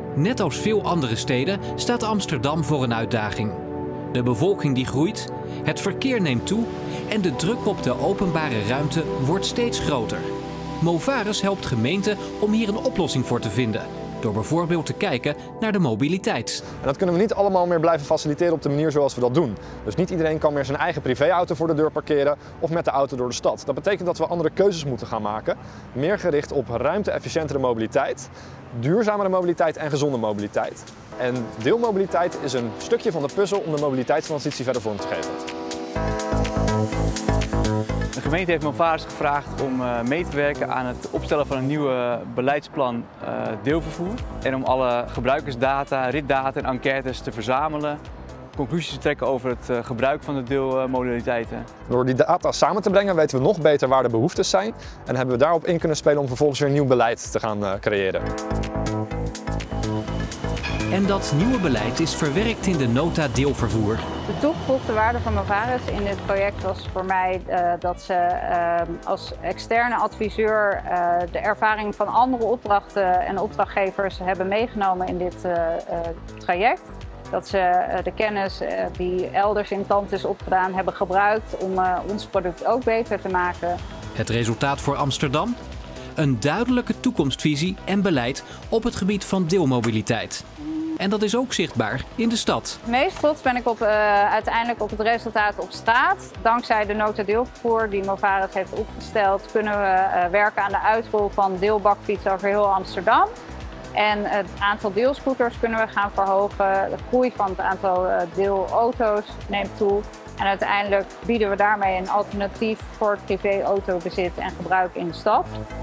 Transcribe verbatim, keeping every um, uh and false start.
Net als veel andere steden staat Amsterdam voor een uitdaging. De bevolking die groeit, het verkeer neemt toe en de druk op de openbare ruimte wordt steeds groter. Movares helpt gemeenten om hier een oplossing voor te vinden. Door bijvoorbeeld te kijken naar de mobiliteit. En dat kunnen we niet allemaal meer blijven faciliteren op de manier zoals we dat doen. Dus niet iedereen kan meer zijn eigen privéauto voor de deur parkeren of met de auto door de stad. Dat betekent dat we andere keuzes moeten gaan maken. Meer gericht op ruimte-efficiëntere mobiliteit, duurzamere mobiliteit en gezonde mobiliteit. En deelmobiliteit is een stukje van de puzzel om de mobiliteitstransitie verder vorm te geven. De gemeente heeft Movares gevraagd om mee te werken aan het opstellen van een nieuw beleidsplan deelvervoer. En om alle gebruikersdata, ritdata en enquêtes te verzamelen. Conclusies te trekken over het gebruik van de deelmodaliteiten. Door die data samen te brengen weten we nog beter waar de behoeftes zijn. En hebben we daarop in kunnen spelen om vervolgens weer een nieuw beleid te gaan creëren. En dat nieuwe beleid is verwerkt in de nota deelvervoer. De toegevoegde waarde van Movares in dit project was voor mij uh, dat ze uh, als externe adviseur uh, de ervaring van andere opdrachten en opdrachtgevers hebben meegenomen in dit uh, uh, traject. Dat ze uh, de kennis uh, die elders in Tand is opgedaan hebben gebruikt om uh, ons product ook beter te maken. Het resultaat voor Amsterdam? Een duidelijke toekomstvisie en beleid op het gebied van deelmobiliteit. En dat is ook zichtbaar in de stad. Het meest trots ben ik op, uh, uiteindelijk op het resultaat op straat. Dankzij de nota deelvervoer die Movares heeft opgesteld, kunnen we uh, werken aan de uitrol van deelbakfietsen over heel Amsterdam. En het aantal deelscooters kunnen we gaan verhogen. De groei van het aantal uh, deelauto's neemt toe. En uiteindelijk bieden we daarmee een alternatief voor het privé-autobezit en gebruik in de stad.